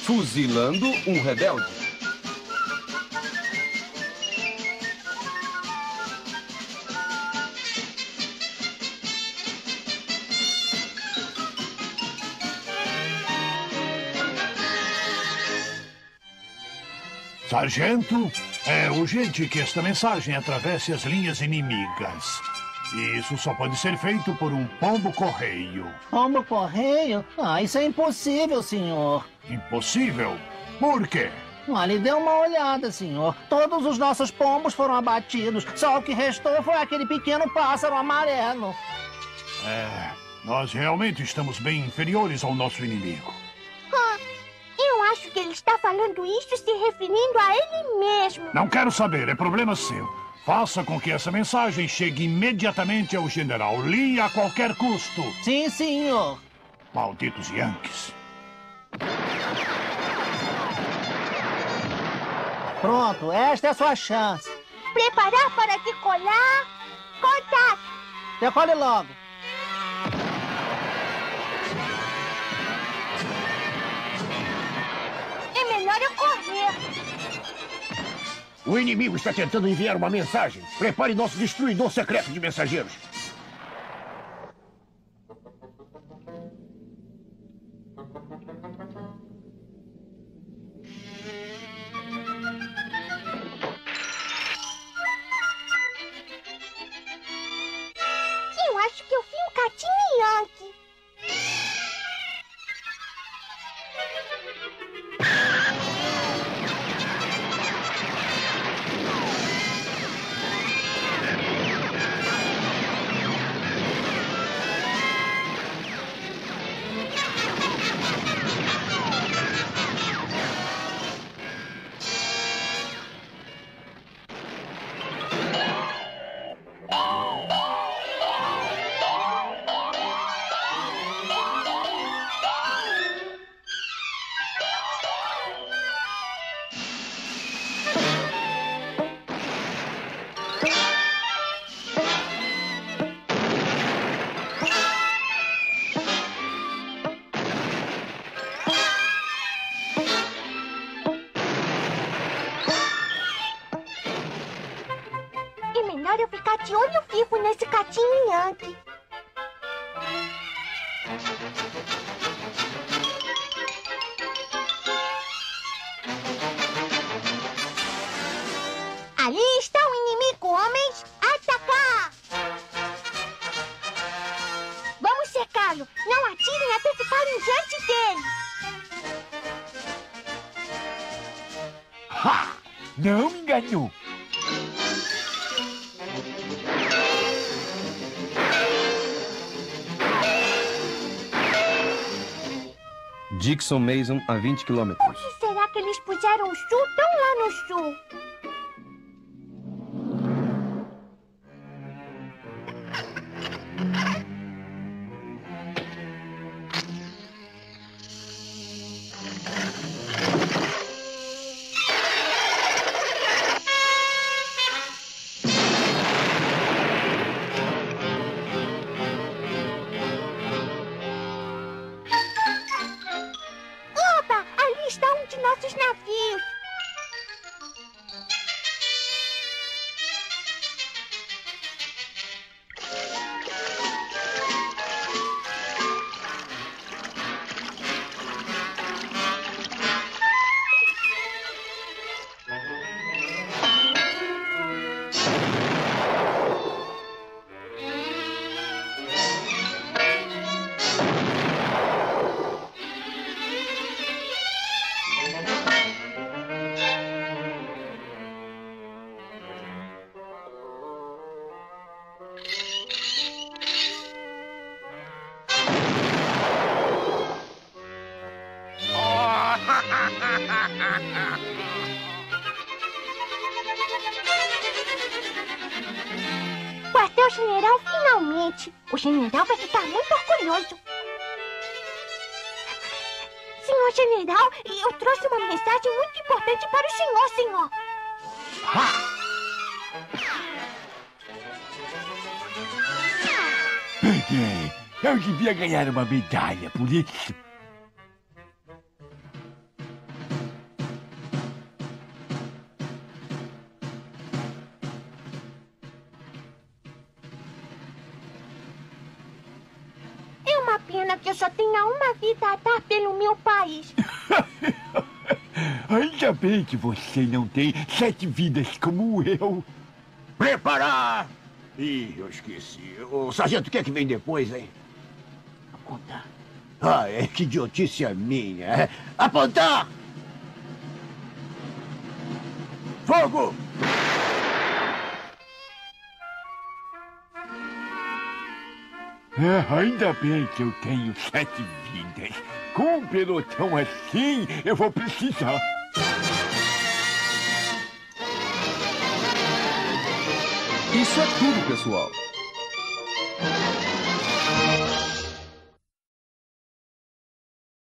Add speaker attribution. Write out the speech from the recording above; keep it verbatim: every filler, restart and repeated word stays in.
Speaker 1: Fuzilando um rebelde.
Speaker 2: Sargento, é urgente que esta mensagem atravesse as linhas inimigas. E isso só pode ser feito por um pombo-correio.
Speaker 3: Pombo-correio? Ah, isso é impossível, senhor.
Speaker 2: Impossível? Por quê?
Speaker 3: Ali dê uma olhada, senhor. Todos os nossos pombos foram abatidos. Só o que restou foi aquele pequeno pássaro amarelo.
Speaker 2: É, nós realmente estamos bem inferiores ao nosso inimigo.
Speaker 4: Ah, eu acho que ele está falando isso se referindo a ele mesmo.
Speaker 2: Não quero saber, é problema seu. Faça com que essa mensagem chegue imediatamente ao General Lee a qualquer custo.
Speaker 3: Sim, senhor.
Speaker 2: Malditos Yankees.
Speaker 3: Pronto, esta é a sua chance.
Speaker 4: Preparar para decolar. Contato.
Speaker 3: Decole logo.
Speaker 4: É melhor eu correr.
Speaker 5: O inimigo está tentando enviar uma mensagem. Prepare nosso destruidor secreto de mensageiros.
Speaker 4: Eu acho que eu vi um Catinho Yankee. Melhor eu ficar de olho vivo nesse Catinho Yankee. Ali está o inimigo, homens! Atacar! Vamos cercá-lo! Não atirem até ficarem diante dele!
Speaker 5: Ha! Não me enganou!
Speaker 1: Dixon Mason a vinte quilômetros.
Speaker 4: Por que será que eles puseram o sul tão lá no sul? Nossos navios. Quartel-general, finalmente! O general vai ficar muito orgulhoso. Senhor general, eu trouxe uma mensagem muito importante para o senhor, senhor.
Speaker 5: Ha! Eu devia ganhar uma medalha por isso.
Speaker 4: só tenha uma vida a dar pelo meu país.
Speaker 6: Ainda bem que você não tem sete vidas como eu.
Speaker 5: Preparar! Ih, eu esqueci. O sargento, o que é que vem depois, hein?
Speaker 3: Apontar.
Speaker 5: Ah, é que idiotice a minha. É. Apontar! Fogo!
Speaker 6: É, ainda bem que eu tenho sete vidas. Com um pelotão assim, eu vou precisar.
Speaker 1: Isso é tudo, pessoal.